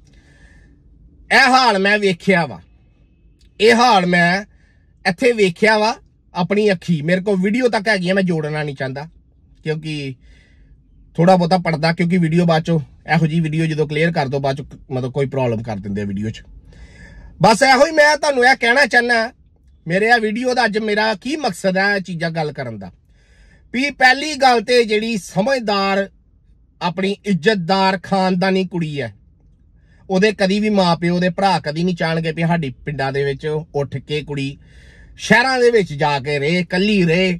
A: ਇਹ ਹਾਲ ਮੈਂ ਵੇਖਿਆ ਵਾ, ਇਹ ਹਾਲ ਮੈਂ ਇੱਥੇ ਵੇਖਿਆ ਵਾ ਆਪਣੀ ਅੱਖੀ। ਮੇਰੇ ਕੋਲ ਵੀਡੀਓ ਤੱਕ ਹੈਗੀ ਆ, ਮੈਂ ਜੋੜਨਾ ਨਹੀਂ ਚਾਹੁੰਦਾ ਕਿਉਂਕਿ ਥੋੜਾ ਬਹੁਤਾ ਪੜਦਾ, ਕਿਉਂਕਿ ਵੀਡੀਓ ਬਾਅਦ ਚੋਂ ਇਹੋ ਜਿਹੀ ਵੀਡੀਓ ਜਦੋਂ ਕਲੀਅਰ ਕਰ ਦੋ ਬਾਅਦ ਚੋਂ ਮਤਲਬ ਕੋਈ ਪ੍ਰੋਬਲਮ ਕਰ ਦਿੰਦੇ ਆ ਵੀਡੀਓ 'ਚ। ਬਸ ਇਹੋ ਹੀ ਮੈਂ ਤੁਹਾਨੂੰ ਇਹ ਕਹਿਣਾ ਚਾਹੁੰਦਾ, ਮੇਰੇ ਆ ਵੀਡੀਓ ਦਾ ਅੱਜ ਮੇਰਾ ਕੀ ਮਕਸਦ ਹੈ ਚੀਜ਼ਾਂ ਗੱਲ ਕਰਨ ਦਾ ਵੀ ਪਹਿਲੀ ਗੱਲ ਤੇ ਜਿਹੜੀ ਸਮਝਦਾਰ ਆਪਣੀ ਇੱਜ਼ਤਦਾਰ ਖਾਨਦਾਨੀ ਕੁੜੀ ਹੈ, ਉਹਦੇ ਕਦੀ ਵੀ ਮਾਂ ਪਿਓ ਦੇ ਭਰਾ ਕਦੀ ਨਹੀਂ ਚਾਹਣਗੇ ਵੀ ਸਾਡੀ ਪਿੰਡਾਂ ਦੇ ਵਿੱਚ ਉੱਠ ਕੇ ਕੁੜੀ ਸ਼ਹਿਰਾਂ ਦੇ ਵਿੱਚ ਜਾ ਕੇ ਰਹੇ, ਕੱਲੀ ਰਹੇ,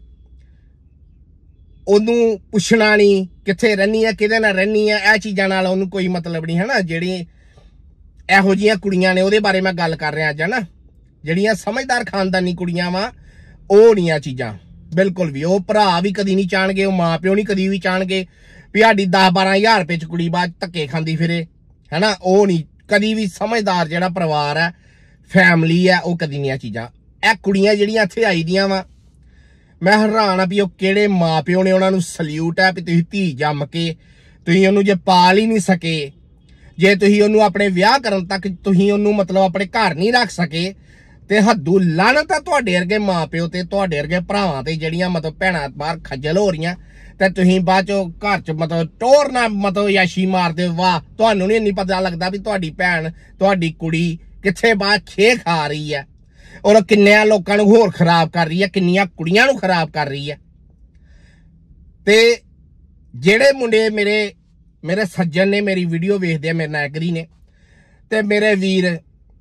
A: ਉਹਨੂੰ ਪੁੱਛਣਾ ਨਹੀਂ ਕਿੱਥੇ ਰਹਿਣੀ ਆ, ਕਿਹਦੇ ਨਾਲ ਰਹਿਣੀ ਆ, ਇਹ ਚੀਜ਼ਾਂ ਨਾਲ ਉਹਨੂੰ ਕੋਈ ਮਤਲਬ ਨਹੀਂ, ਹਨਾ। ਜਿਹੜੀ ਇਹੋ ਜਿਹੀਆਂ ਕੁੜੀਆਂ ਨੇ ਉਹਦੇ ਬਾਰੇ ਮੈਂ ਗੱਲ ਕਰ ਰਿਹਾ ਅੱਜ, ਹਨਾ। ਜਿਹੜੀਆਂ ਸਮਝਦਾਰ ਖਾਨਦਾਨੀ ਕੁੜੀਆਂ ਵਾ ਉਹ ਨਹੀਂ ਆ ਚੀਜ਼ਾਂ ਬਿਲਕੁਲ ਵੀ। ਉਹ ਭਰਾ ਵੀ ਕਦੀ ਨਹੀਂ ਚਾਹਣਗੇ, ਉਹ ਮਾਂ ਪਿਓ ਨਹੀਂ ਕਦੀ ਵੀ ਚਾਹਣਗੇ ਵੀ ਸਾਡੀ ਦਸ ਬਾਰਾਂ ਹਜ਼ਾਰ ਰੁਪਏ ਚ ਕੁੜੀ ਬਾਅਦ ਧੱਕੇ ਖਾਂਦੀ ਫਿਰੇ, ਹਨਾ। ਉਹ ਨਹੀਂ ਕਦੀ ਵੀ ਸਮਝਦਾਰ ਜਿਹੜਾ ਪਰਿਵਾਰ ਹੈ, ਫੈਮਿਲੀ ਹੈ, ਉਹ ਕਦੀ ਨਹੀਂ ਆ ਚੀਜ਼ਾਂ। ਇਹ ਕੁੜੀਆਂ ਜਿਹੜੀਆਂ ਇੱਥੇ ਆਈ ਦੀਆਂ ਵਾ, ਮੈਂ ਹੈਰਾਨ ਆ ਵੀ ਉਹ ਕਿਹੜੇ ਮਾਂ ਪਿਓ ਨੇ ਉਹਨਾਂ ਨੂੰ ਸਲੂਟ ਹੈ ਵੀ ਤੁਸੀਂ ਧੀ ਜੰਮ ਕੇ ਤੁਸੀਂ ਉਹਨੂੰ ਜੇ ਪਾਲ ਹੀ ਨਹੀਂ ਸਕੇ, ਜੇ ਤੁਸੀਂ ਉਹਨੂੰ ਆਪਣੇ ਵਿਆਹ ਕਰਨ ਤੱਕ ਤੁਸੀਂ ਉਹਨੂੰ ਮਤਲਬ ਆਪਣੇ ਘਰ ਨਹੀਂ ਰੱਖ ਸਕੇ, ਤੇ ਹੱਦੂ ਲਾਹਨਤ ਆ ਤੁਹਾਡੇ ਵਰਗੇ ਮਾਂ ਪਿਓ ਤੇ, ਤੁਹਾਡੇ ਵਰਗੇ ਭਰਾਵਾਂ ਤੇ ਜਿਹੜੀਆਂ ਮਤਲਬ ਭੈਣਾਂ ਬਾਹਰ ਖੱਜਲ ਹੋ ਰਹੀਆਂ ਤੇ ਤੁਸੀਂ ਬਾਅਦ ਚੋਂ ਘਰ ਚ ਮਤਲਬ ਟੋਰ ਨਾ ਮਤਲਬ ਯਾਸ਼ੀ ਮਾਰਦੇ। ਵਾਹ, ਤੁਹਾਨੂੰ ਨਹੀਂ ਇੰਨੀ ਪਤਾ ਲੱਗਦਾ ਵੀ ਤੁਹਾਡੀ ਭੈਣ ਤੁਹਾਡੀ ਕੁੜੀ ਕਿੱਥੇ ਬਾਹਰ ਖੇ ਖਾ ਰਹੀ ਹੈ ਔਰ ਕਿੰਨਿਆਂ ਲੋਕਾਂ ਨੂੰ ਹੋਰ ਖਰਾਬ ਕਰ ਰਹੀ ਹੈ, ਕਿੰਨੀਆਂ ਕੁੜੀਆਂ ਨੂੰ ਖਰਾਬ ਕਰ ਰਹੀ ਹੈ। ਤੇ ਜਿਹੜੇ ਮੁੰਡੇ ਮੇਰੇ ਮੇਰੇ ਸੱਜਣ ਨੇ ਮੇਰੀ ਵੀਡੀਓ ਵੇਖਦੇ ਆ, ਮੇਰੇ ਨਾਲ ਐਗਰੀ ਨੇ, ਤੇ ਮੇਰੇ ਵੀਰ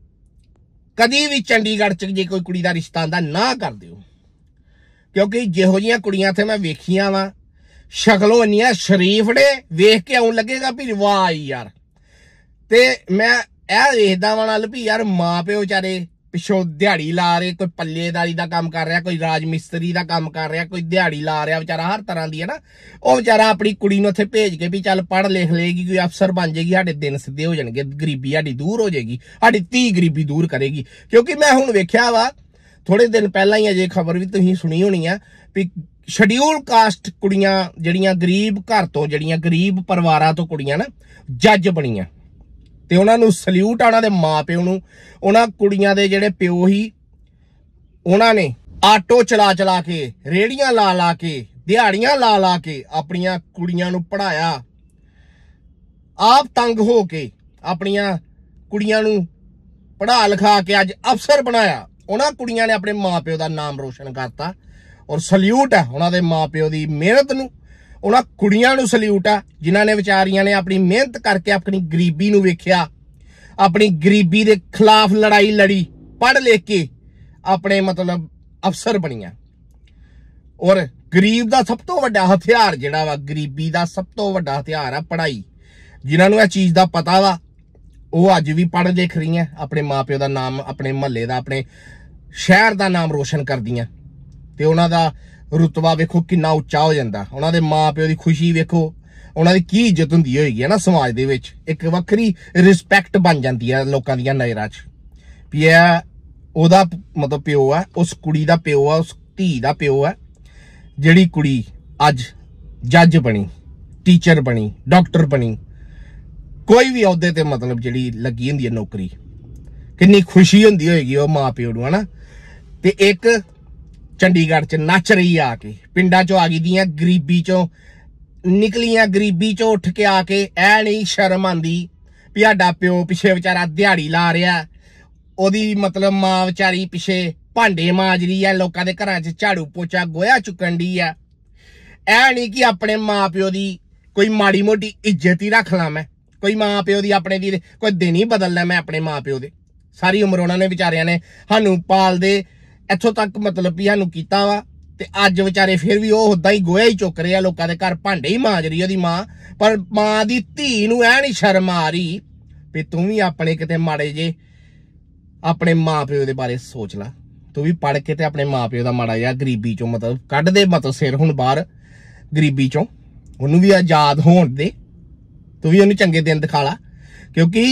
A: ਕਦੀ ਵੀ ਚੰਡੀਗੜ੍ਹ ਚ ਜੇ ਕੋਈ ਕੁੜੀ ਦਾ ਰਿਸ਼ਤਾ ਆਂਦਾ ਨਾ ਕਰ ਦਿਓ, ਕਿਉਂਕਿ ਜਿਹੋ ਜਿਹੀਆਂ ਕੁੜੀਆਂ ਇੱਥੇ ਮੈਂ ਵੇਖੀਆਂ ਵਾ ਸ਼ਕਲੋਂ ਇੰਨੀਆਂ ਸ਼ਰੀਫ ਨੇ, ਵੇਖ ਕੇ ਆਉਣ ਲੱਗੇਗਾ ਵੀ ਵਾਹ ਯਾਰ। ਤੇ ਮੈਂ ਇਹ ਵੇਖਦਾ ਵਾ ਨਾਲ ਵੀ ਯਾਰ ਮਾਂ ਪਿਓ ਵਿਚਾਰੇ ਪਿੱਛੋਂ ਦਿਹਾੜੀ ਲਾ ਰਹੇ, ਕੋਈ ਪੱਲੇਦਾਰੀ ਦਾ ਕੰਮ ਕਰ ਰਿਹਾ, ਕੋਈ ਰਾਜ ਮਿਸਤਰੀ ਦਾ ਕੰਮ ਕਰ ਰਿਹਾ, ਕੋਈ ਦਿਹਾੜੀ ਲਾ ਰਿਹਾ ਵਿਚਾਰਾ, ਹਰ ਤਰ੍ਹਾਂ ਦੀ ਹੈ ਨਾ। ਉਹ ਵਿਚਾਰਾ ਆਪਣੀ ਕੁੜੀ ਨੂੰ ਉੱਥੇ ਭੇਜ ਕੇ ਵੀ ਚੱਲ ਪੜ੍ਹ ਲਿਖ ਲਏਗੀ, ਕੋਈ ਅਫਸਰ ਬਣ ਜਾਏਗੀ, ਸਾਡੇ ਦਿਨ ਸਿੱਧੇ ਹੋ ਜਾਣਗੇ, ਗਰੀਬੀ ਸਾਡੀ ਦੂਰ ਹੋ ਜਾਏਗੀ, ਸਾਡੀ ਧੀ ਗਰੀਬੀ ਦੂਰ ਕਰੇਗੀ। ਕਿਉਂਕਿ ਮੈਂ ਹੁਣ ਵੇਖਿਆ ਵਾ ਥੋੜੇ ਦਿਨ ਪਹਿਲਾਂ ਹੀ ਅਜੇ ਖਬਰ ਵੀ ਤੁਸੀਂ ਸੁਣੀ ਹੋਣੀ ਆ ਵੀ ਸ਼ਡਿਊਲ ਕਾਸਟ ਕੁੜੀਆਂ ਜਿਹੜੀਆਂ ਗਰੀਬ ਘਰ ਤੋਂ, ਜਿਹੜੀਆਂ ਗਰੀਬ ਪਰਿਵਾਰਾਂ ਤੋਂ ਕੁੜੀਆਂ ਨਾ ਜੱਜ ਬਣੀਆਂ, ਤੇ ਉਹਨਾਂ ਨੂੰ ਸਲੂਟ ਆ ਉਹਨਾਂ ਦੇ ਮਾਂ ਪਿਓ ਨੂੰ। ਉਹਨਾਂ ਕੁੜੀਆਂ ਦੇ ਜਿਹੜੇ ਪਿਓ ਹੀ, ਉਹਨਾਂ ਨੇ ਆਟੋ ਚਲਾ ਚਲਾ ਕੇ, ਰੇੜੀਆਂ ਲਾ ਲਾ ਕੇ, ਦਿਹਾੜੀਆਂ ਲਾ ਲਾ ਕੇ ਆਪਣੀਆਂ ਕੁੜੀਆਂ ਨੂੰ ਪੜ੍ਹਾਇਆ, ਆਪ ਤੰਗ ਹੋ ਕੇ ਆਪਣੀਆਂ ਕੁੜੀਆਂ ਨੂੰ ਪੜ੍ਹਾ ਲਿਖਾ ਕੇ ਅੱਜ ਅਫਸਰ ਬਣਾਇਆ। ਉਹਨਾਂ ਕੁੜੀਆਂ ਨੇ ਆਪਣੇ ਮਾਂ ਪਿਓ ਦਾ ਨਾਮ ਰੋਸ਼ਨ ਕਰਤਾ ਔਰ ਸਲੂਟ ਹੈ ਉਹਨਾਂ ਦੇ ਮਾਂ ਪਿਓ ਦੀ ਮਿਹਨਤ ਨੂੰ। ਉਹਨਾਂ ਕੁੜੀਆਂ ਨੂੰ ਸਲੂਟ ਆ ਜਿਨ੍ਹਾਂ ਨੇ ਵਿਚਾਰੀਆਂ ਨੇ ਆਪਣੀ ਮਿਹਨਤ ਕਰਕੇ ਆਪਣੀ ਗਰੀਬੀ ਨੂੰ ਵੇਖਿਆ, ਆਪਣੀ ਗਰੀਬੀ ਦੇ ਖਿਲਾਫ ਲੜਾਈ ਲੜੀ, ਪੜ੍ਹ ਲਿਖ ਕੇ ਆਪਣੇ ਮਤਲਬ ਅਫਸਰ ਬਣੀਆਂ। ਔਰ ਗਰੀਬ ਦਾ ਸਭ ਤੋਂ ਵੱਡਾ ਹਥਿਆਰ ਜਿਹੜਾ ਵਾ, ਗਰੀਬੀ ਦਾ ਸਭ ਤੋਂ ਵੱਡਾ ਹਥਿਆਰ ਆ ਪੜ੍ਹਾਈ। ਜਿਨ੍ਹਾਂ ਨੂੰ ਇਹ ਚੀਜ਼ ਦਾ ਪਤਾ ਵਾ ਉਹ ਅੱਜ ਵੀ ਪੜ੍ਹ ਲਿਖ ਰਹੀਆਂ, ਆਪਣੇ ਮਾਂ ਪਿਓ ਦਾ ਨਾਮ, ਆਪਣੇ ਮਹੱਲੇ ਦਾ, ਆਪਣੇ ਸ਼ਹਿਰ ਦਾ ਨਾਮ ਰੋਸ਼ਨ ਕਰਦੀਆਂ। ਤੇ ਉਹਨਾਂ ਦਾ ਰੁਤਬਾ ਵੇਖੋ ਕਿੰਨਾ ਉੱਚਾ ਹੋ ਜਾਂਦਾ, ਉਹਨਾਂ ਦੇ ਮਾਂ ਪਿਓ ਦੀ ਖੁਸ਼ੀ ਵੇਖੋ, ਉਹਨਾਂ ਦੀ ਕੀ ਇੱਜ਼ਤ ਹੁੰਦੀ ਹੋਏਗੀ ਹੈ ਨਾ ਸਮਾਜ ਦੇ ਵਿੱਚ। ਇੱਕ ਵੱਖਰੀ ਰਿਸਪੈਕਟ ਬਣ ਜਾਂਦੀ ਹੈ ਲੋਕਾਂ ਦੀਆਂ ਨਜ਼ਰਾਂ 'ਚ ਵੀ ਇਹ ਉਹਦਾ ਮਤਲਬ ਪਿਓ ਆ, ਉਸ ਕੁੜੀ ਦਾ ਪਿਓ ਆ, ਉਸ ਧੀ ਦਾ ਪਿਓ ਆ ਜਿਹੜੀ ਕੁੜੀ ਅੱਜ ਜੱਜ ਬਣੀ, ਟੀਚਰ ਬਣੀ, ਡਾਕਟਰ ਬਣੀ, ਕੋਈ ਵੀ ਅਹੁਦੇ ਤੇ ਮਤਲਬ ਜਿਹੜੀ ਲੱਗੀ ਹੁੰਦੀ ਹੈ ਨੌਕਰੀ, ਕਿੰਨੀ ਖੁਸ਼ੀ ਹੁੰਦੀ ਹੋਏਗੀ ਉਹ ਮਾਂ ਪਿਓ ਨੂੰ, ਹਨਾ। ਤੇ ਇੱਕ ਚੰਡੀਗੜ੍ਹ ਚ ਨੱਚ ਰਹੀ ਆ ਕੇ, ਪਿੰਡਾਂ ਚੋਂ ਆ ਗਈ ਦੀਆਂ, ਗਰੀਬੀ ਚੋਂ ਨਿਕਲੀਆਂ, ਗਰੀਬੀ ਚੋਂ ਉੱਠ ਕੇ ਆ ਕੇ ਐ ਨਹੀਂ ਸ਼ਰਮ ਆਂਦੀ ਵੀ ਸਾਡਾ ਪਿਓ ਪਿੱਛੇ ਵਿਚਾਰਾ ਦਿਹਾੜੀ ਲਾ ਰਿਹਾ, ਉਹਦੀ ਮਤਲਬ ਮਾਂ ਵਿਚਾਰੀ ਪਿੱਛੇ ਭਾਂਡੇ ਮਾਂਜ ਰਹੀ ਆ, ਲੋਕਾਂ ਦੇ ਘਰਾਂ ਚ ਝਾੜੂ ਪੋਚਾ ਗੋਇਆ ਚੁੱਕਣ ਦੀ ਆ। ਐ ਨਹੀਂ ਕਿ ਆਪਣੇ ਮਾਂ ਪਿਓ ਦੀ ਕੋਈ ਮਾੜੀ ਮੋਟੀ ਇੱਜ਼ਤ ਹੀ ਰੱਖ ਲਾਂ ਮੈਂ, ਕੋਈ ਮਾਂ ਪਿਓ ਦੀ ਆਪਣੇ ਦੀ ਕੋਈ ਦਿਨ ਹੀ ਬਦਲਣਾ ਮੈਂ ਆਪਣੇ ਮਾਂ ਪਿਓ ਦੇ। ਸਾਰੀ ਉਮਰ ਉਹਨਾਂ ਨੇ ਵਿਚਾਰਿਆਂ ਨੇ ਸਾਨੂੰ ਪਾਲਦੇ ਇੱਥੋਂ ਤੱਕ ਮਤਲਬ ਵੀ ਸਾਨੂੰ ਕੀਤਾ ਵਾ, ਤੇ ਅੱਜ ਵਿਚਾਰੇ ਫਿਰ ਵੀ ਉਹ ਉਦਾਂ ਹੀ ਗੋਇਆ ਹੀ ਚੁੱਕ ਰਹੇ ਆ, ਲੋਕਾਂ ਦੇ ਘਰ ਭਾਂਡੇ ਹੀ ਮਾਂਜ ਰਹੀ ਉਹਦੀ ਮਾਂ। ਪਰ ਮਾਂ ਦੀ ਧੀ ਨੂੰ ਐ ਨਹੀਂ ਸ਼ਰਮ ਆ ਰਹੀ ਵੀ ਤੂੰ ਵੀ ਆਪਣੇ ਕਿਤੇ ਮਾੜੇ ਜੇ ਆਪਣੇ ਮਾਂ ਪਿਓ ਦੇ ਬਾਰੇ ਸੋਚ ਲੈ, ਤੂੰ ਵੀ ਪੜ ਕੇ ਤੇ ਆਪਣੇ ਮਾਂ ਪਿਓ ਦਾ ਮਾੜਾ ਜਿਹਾ ਗਰੀਬੀ ਚੋਂ ਮਤਲਬ ਕੱਢ ਦੇ, ਮਤਲਬ ਸਿਰ ਹੁਣ ਬਾਹਰ ਗਰੀਬੀ ਚੋਂ, ਉਹਨੂੰ ਵੀ ਆਜ਼ਾਦ ਹੋਣ ਦੇ, ਤੂੰ ਵੀ ਉਹਨੂੰ ਚੰਗੇ ਦਿਨ ਦਿਖਾ ਲਾ। ਕਿਉਂਕਿ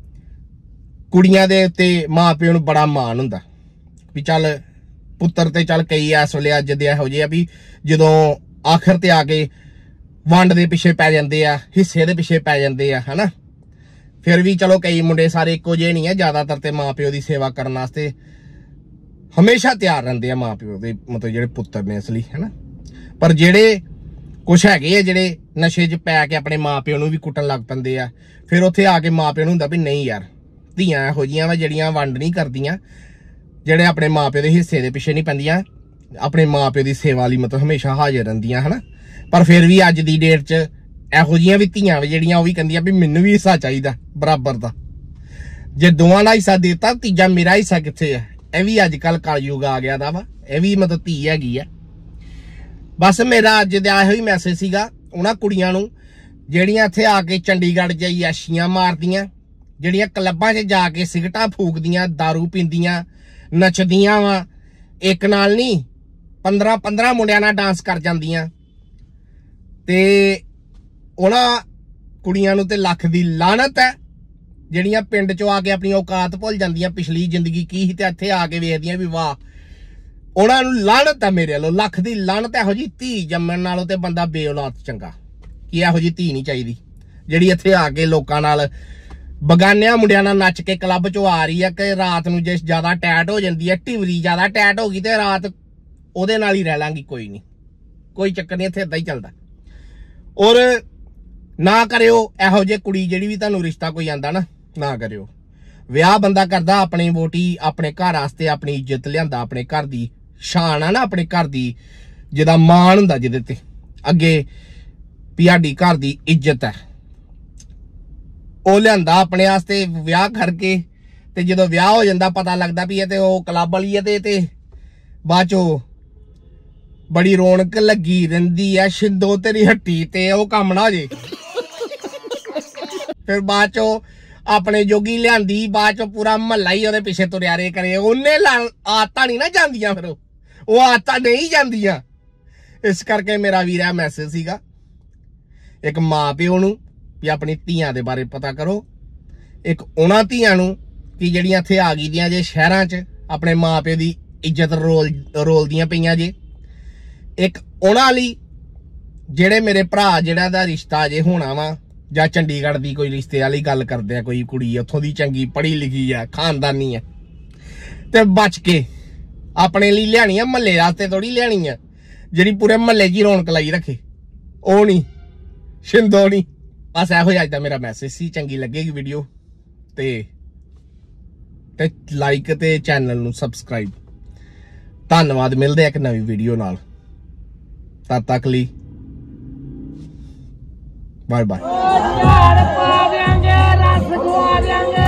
A: ਕੁੜੀਆਂ ਦੇ ਉੱਤੇ ਮਾਂ ਪਿਓ ਨੂੰ ਬੜਾ ਮਾਣ ਹੁੰਦਾ ਵੀ ਚੱਲ ਪੁੱਤਰ ਤੇ ਚੱਲ ਕਈ ਇਸ ਵੇਲੇ ਅੱਜ ਦੇ ਇਹੋ ਜਿਹੇ ਆ ਵੀ ਜਦੋਂ ਆਖਰ ਤੇ ਆ ਕੇ ਵੰਡ ਦੇ ਪਿੱਛੇ ਪੈ ਜਾਂਦੇ ਆ, ਹਿੱਸੇ ਦੇ ਪਿੱਛੇ ਪੈ ਜਾਂਦੇ ਆ, ਹਨਾ। ਫਿਰ ਵੀ ਚਲੋ ਕਈ ਮੁੰਡੇ ਸਾਰੇ ਇੱਕੋ ਜਿਹੇ ਨਹੀਂ ਆ, ਜ਼ਿਆਦਾਤਰ ਤੇ ਮਾਂ ਪਿਓ ਦੀ ਸੇਵਾ ਕਰਨ ਵਾਸਤੇ ਹਮੇਸ਼ਾ ਤਿਆਰ ਰਹਿੰਦੇ ਆ ਮਾਂ ਪਿਓ ਦੇ ਮਤਲਬ ਜਿਹੜੇ ਪੁੱਤਰ ਨੇ ਅਸਲੀ, ਹਨਾ। ਪਰ ਜਿਹੜੇ ਕੁਛ ਹੈਗੇ ਆ ਜਿਹੜੇ ਨਸ਼ੇ 'ਚ ਪੈ ਕੇ ਆਪਣੇ ਮਾਂ ਪਿਓ ਨੂੰ ਵੀ ਕੁੱਟਣ ਲੱਗ ਪੈਂਦੇ ਆ, ਫਿਰ ਉੱਥੇ ਆ ਕੇ ਮਾਂ ਪਿਓ ਨੂੰ ਹੁੰਦਾ ਵੀ ਨਹੀਂ ਯਾਰ, ਧੀਆਂ ਇਹੋ ਜਿਹੀਆਂ ਵਾ ਜਿਹੜੀਆਂ ਵੰਡ ਨਹੀਂ ਕਰਦੀਆਂ, ਜਿਹੜੇ ਆਪਣੇ ਮਾਂ ਪਿਓ ਦੇ ਹਿੱਸੇ ਦੇ ਪਿੱਛੇ ਨਹੀਂ ਪੈਂਦੀਆਂ, ਆਪਣੇ ਮਾਂ ਪਿਓ ਦੀ ਸੇਵਾ ਲਈ ਮਤਲਬ ਹਮੇਸ਼ਾ ਹਾਜ਼ਰ ਰਹਿੰਦੀਆਂ, ਹਨਾ। ਪਰ ਫਿਰ ਵੀ ਅੱਜ ਦੀ ਡੇਟ 'ਚ ਇਹੋ ਜਿਹੀਆਂ ਵੀ ਧੀਆਂ ਵਾ ਜਿਹੜੀਆਂ ਉਹ ਵੀ ਕਹਿੰਦੀਆਂ ਵੀ ਮੈਨੂੰ ਵੀ ਹਿੱਸਾ ਚਾਹੀਦਾ ਬਰਾਬਰ ਦਾ। जे दोवां दा हिस्सा देता तीजा मेरा हिस्सा कित्थे है? ਇਹ ਵੀ ਅੱਜ ਕੱਲ ਕਲਯੁਗ ਆ ਗਿਆ ਦਾ ਵਾ ਇਹ ਵੀ ਮਤਲਬ ਧੀ ਹੈਗੀ ਆ ਬਸ ਮੇਰਾ ਅੱਜ ਦਾ ਇਹੋ ਹੀ ਮੈਸੇਜ ਸੀਗਾ ਉਹਨਾਂ ਕੁੜੀਆਂ ਨੂੰ ਜਿਹੜੀਆਂ ਇੱਥੇ ਆ ਕੇ ਚੰਡੀਗੜ੍ਹ ਜਾਈ ਆਸ਼ੀਆਂ ਮਾਰਦੀਆਂ ਜਿਹੜੀਆਂ ਕਲੱਬਾਂ 'ਚ ਜਾ ਕੇ ਸਿਗਰਟਾਂ ਫੂਕਦੀਆਂ ਦਾਰੂ ਪੀਂਦੀਆਂ ਨੱਚਦੀਆਂ ਵਾ ਇੱਕ ਨਾਲ ਨਹੀਂ ਪੰਦਰਾਂ ਪੰਦਰਾਂ ਮੁੰਡਿਆਂ ਨਾਲ ਡਾਂਸ ਕਰ ਜਾਂਦੀਆਂ ਤੇ ਉਹਨਾਂ ਕੁੜੀਆਂ ਨੂੰ ਤੇ ਲੱਖ ਦੀ ਲਾਹਨਤ ਹੈ ਜਿਹੜੀਆਂ ਪਿੰਡ ਚੋਂ ਆ ਕੇ ਆਪਣੀ ਔਕਾਤ ਭੁੱਲ ਜਾਂਦੀਆਂ ਪਿਛਲੀ ਜ਼ਿੰਦਗੀ ਕੀ ਸੀ ਤੇ ਇੱਥੇ ਆ ਕੇ ਵੇਖਦੀਆਂ ਵੀ ਵਾਹ ਉਹਨਾਂ ਨੂੰ ਲਾਹਨਤ ਹੈ ਮੇਰੇ ਵੱਲੋਂ ਲੱਖ ਦੀ ਲਾਹਨਤ ਇਹੋ ਜੀ ਧੀ ਜੰਮਣ ਨਾਲੋਂ ਤੇ ਬੰਦਾ ਬੇਔਲਾਦ ਚੰਗਾ ਕਿ ਇਹੋ ਜੀ ਧੀ ਨਹੀਂ ਚਾਹੀਦੀ ਜਿਹੜੀ ਇੱਥੇ ਆ ਕੇ ਲੋਕਾਂ ਨਾਲ ਬਗਾਨਿਆਂ ਮੁੰਡਿਆਂ ਨਾਲ ਨੱਚ ਕੇ ਕਲੱਬ ਚੋਂ ਆ ਰਹੀ ਹੈ ਕਿ ਰਾਤ ਨੂੰ ਜੇ ਜ਼ਿਆਦਾ ਟੈਟ ਹੋ ਜਾਂਦੀ ਹੈ ਢਿਵਰੀ ਜ਼ਿਆਦਾ ਟੈਟ ਹੋ ਗਈ ਤੇ ਰਾਤ ਉਹਦੇ ਨਾਲ ਹੀ ਰਹਿ ਲਾਂਗੀ ਕੋਈ ਨਹੀਂ ਕੋਈ ਚੱਕਰ ਨਹੀਂ ਇੱਥੇ ਏਦਾਂ ਹੀ ਚੱਲਦਾ ਔਰ ਨਾ ਕਰਿਓ ਇਹੋ ਜਿਹੀ ਕੁੜੀ ਜਿਹੜੀ ਵੀ ਤੁਹਾਨੂੰ ਰਿਸ਼ਤਾ ਕੋਈ ਆਂਦਾ ਨਾ ਨਾ ਕਰਿਓ ਵਿਆਹ ਬੰਦਾ ਕਰਦਾ ਆਪਣੀ ਵੋਟੀ ਆਪਣੇ ਘਰ ਵਾਸਤੇ ਆਪਣੀ ਇੱਜ਼ਤ ਲਿਆਂਦਾ ਆਪਣੇ ਘਰ ਦੀ ਸ਼ਾਨ ਆ ਨਾ ਆਪਣੇ ਘਰ ਦੀ ਜਿਹਦਾ ਮਾਣ ਹੁੰਦਾ ਜਿਹਦੇ ਤੇ ਅੱਗੇ ਵੀ ਸਾਡੀ ਘਰ ਦੀ ਇੱਜ਼ਤ ਹੈ ਉਹ ਲਿਆਂਦਾ ਆਪਣੇ ਵਾਸਤੇ ਵਿਆਹ ਕਰਕੇ ਤੇ ਜਦੋਂ ਵਿਆਹ ਹੋ ਜਾਂਦਾ ਪਤਾ ਲੱਗਦਾ ਵੀ ਇਹ ਤੇ ਉਹ ਕਲੱਬ ਵਾਲੀ ਹੈ ਤੇ ਤੇ ਬਾਅਦ ਚੋਂ ਬੜੀ ਰੌਣਕ ਲੱਗੀ ਰਹਿੰਦੀ ਹੈ ਸ਼ਿੰਦੋ ਤੇਰੀ ਹੱਟੀ ਤੇ ਉਹ ਕੰਮ ਨਾ ਹੋ ਜੇ ਫਿਰ ਬਾਅਦ ਚੋਂ ਆਪਣੇ ਜੋਗੀ ਲਿਆਂਦੀ ਬਾਅਦ ਚੋਂ ਪੂਰਾ ਮਹੱਲਾ ਹੀ ਉਹਦੇ ਪਿੱਛੇ ਤੁਰਿਆ ਰੇ ਕਰੇ ਉਹਨੇ ਆਦਤਾਂ ਨਹੀਂ ਨਾ ਜਾਂਦੀਆਂ ਫਿਰ ਉਹ ਆਦਤਾਂ ਨਹੀਂ ਜਾਂਦੀਆਂ ਇਸ ਕਰਕੇ ਮੇਰਾ ਵੀਰਾ ਮੈਸੇਜ ਸੀਗਾ ਇੱਕ ਮਾਂ ਪਿਓ ਨੂੰ ਵੀ ਆਪਣੀ ਧੀਆਂ ਦੇ ਬਾਰੇ ਪਤਾ ਕਰੋ ਇੱਕ ਉਹਨਾਂ ਧੀਆਂ ਨੂੰ ਕਿ ਜਿਹੜੀਆਂ ਇੱਥੇ ਆ ਗਈ ਦੀਆਂ ਜੇ ਸ਼ਹਿਰਾਂ 'ਚ ਆਪਣੇ ਮਾਂ ਪਿਓ ਦੀ ਇੱਜ਼ਤ ਰੋਲ ਰੋਲਦੀਆਂ ਪਈਆਂ ਜੇ ਇੱਕ ਉਹਨਾਂ ਲਈ ਜਿਹੜੇ ਮੇਰੇ ਭਰਾ ਜਿਹੜਾ ਦਾ ਰਿਸ਼ਤਾ ਜੇ ਹੋਣਾ ਵਾ ਜਾਂ ਚੰਡੀਗੜ੍ਹ ਦੀ ਕੋਈ ਰਿਸ਼ਤੇ ਵਾਲੀ ਗੱਲ ਕਰਦੇ ਆ ਕੋਈ ਕੁੜੀ ਉੱਥੋਂ ਦੀ ਚੰਗੀ ਪੜ੍ਹੀ ਲਿਖੀ ਆ ਖਾਨਦਾਨੀ ਆ ਤੇ ਬਚ ਕੇ ਆਪਣੇ ਲਈ ਲਿਆਣੀ ਆ ਮਹੱਲੇ ਵਾਸਤੇ ਥੋੜੀ ਲਿਆਣੀ ਆ ਜਿਹੜੀ ਪੂਰੇ ਮਹੱਲੇ 'ਚ ਹੀ ਰੌਣਕ ਲਾਈ ਰੱਖੇ ਉਹ ਨਹੀਂ ਸ਼ਿੰਦੋ ਨਹੀਂ ਬਸ ਇਹੋ ਜਿਹਾ ਅੱਜ ਦਾ ਮੇਰਾ ਮੈਸੇਜ ਸੀ ਚੰਗੀ ਲੱਗੇਗੀ ਵੀਡੀਓ ਤੇ ਤੇ ਲਾਈਕ ਤੇ ਚੈਨਲ ਨੂੰ ਸਬਸਕ੍ਰਾਈਬ ਧੰਨਵਾਦ ਮਿਲਦੇ ਆ ਇੱਕ ਨਵੀਂ ਵੀਡੀਓ ਨਾਲ ਤਦ ਤੱਕ ਲਈ ਬਾਏ ਬਾਏ।